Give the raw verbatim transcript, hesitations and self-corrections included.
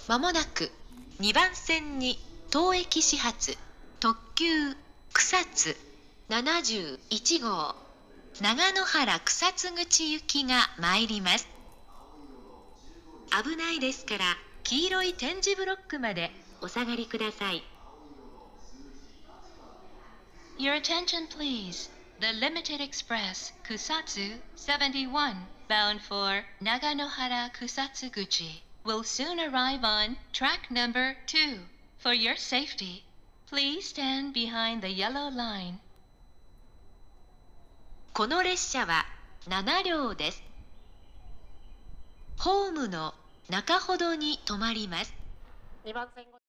まもなくにばん線に当駅始発特急草津ななじゅういち号長野原草津口行きが参ります。危ないですから黄色い点字ブロックまでお下がりください。 Your attention please. The Limited Express Kusatsu seventy-one bound for Naganohara Kusatsuguchi will soon arrive on track number two. For your safety, please stand behind the yellow line. この列車はなな両です。ホームの中ほどに止まります。にばん線